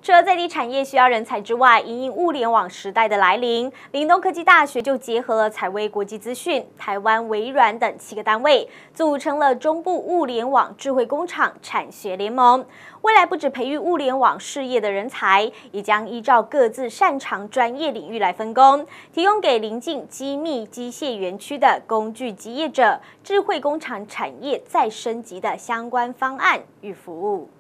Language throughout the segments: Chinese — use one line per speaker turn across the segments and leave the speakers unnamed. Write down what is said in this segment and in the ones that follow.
除了在地产业需要人才之外，因应物联网时代的来临，屏东科技大学就结合了采微国际资讯、台湾微软等7个单位，组成了中部物联网智慧工厂产学联盟。未来不只培育物联网事业的人才，也将依照各自擅长专业领域来分工，提供给邻近机密机械园区的工具机业者、智慧工厂产业再升级的相关方案与服务。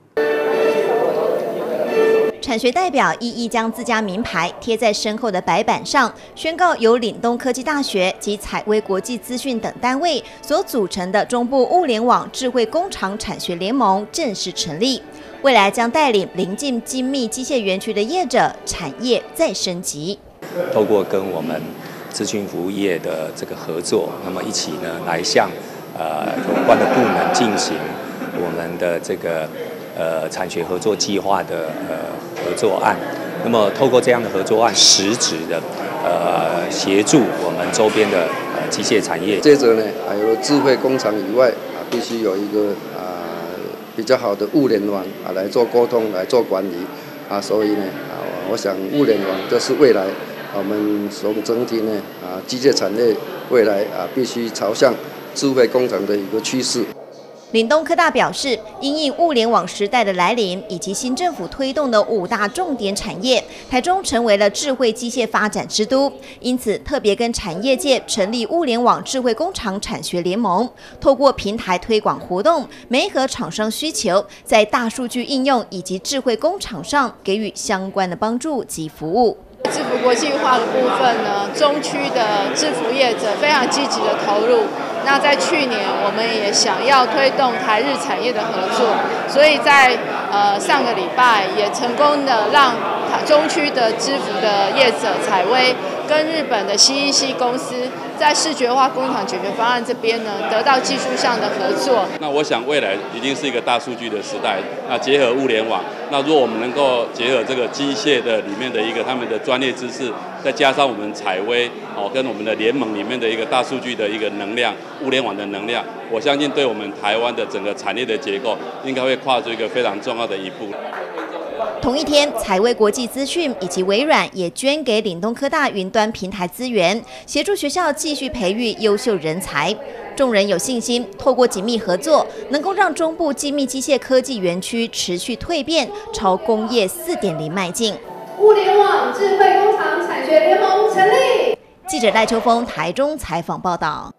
产学代表一一将自家名牌贴在身后的白板上，宣告由岭东科技大学及采微国际资讯等单位所组成的中部物联网智慧工厂产学联盟正式成立。未来将带领邻近精密机械园区的业者产业再升级。
透过跟我们资讯服务业的这个合作，那么一起呢来向有关的部门进行我们的这个产学合作计划的合作案，那么透过这样的合作案，实质的协助我们周边的机械产业。
接着呢，还有智慧工厂以外必须有一个比较好的物联网来做沟通、来做管理所以呢我想物联网这是未来我们从整体呢机械产业未来必须朝向智慧工厂的一个趋势。
岭东科大表示，因应物联网时代的来临，以及新政府推动的5大重点产业，台中成为了智慧机械发展之都，因此特别跟产业界成立物联网智慧工厂产学联盟，透过平台推广活动，媒合厂商需求，在大数据应用以及智慧工厂上给予相关的帮助及服务。
制服国际化的部分呢，中区的制服业者非常积极的投入。那在去年，我们也想要推动台日产业的合作，所以在上个礼拜也成功的让中区的制服的业者采微跟日本的CEC公司在视觉化工厂解决方案这边呢，得到技术上的合作。
那我想未来一定是一个大数据的时代，那结合物联网，那如果我们能够结合这个机械的里面的一个他们的专业知识，再加上我们采微跟我们的联盟里面的一个大数据的一个能量，物联网的能量，我相信对我们台湾的整个产业的结构，应该会跨出一个非常重要的一步。
同一天，采微国际资讯以及微软也捐给岭东科大云端平台资源，协助学校继续培育优秀人才。众人有信心，透过紧密合作，能够让中部精密机械科技园区持续蜕变，朝工业4.0迈进。
物联网智慧工厂产学联盟成立。
记者赖秋峰台中采访报道。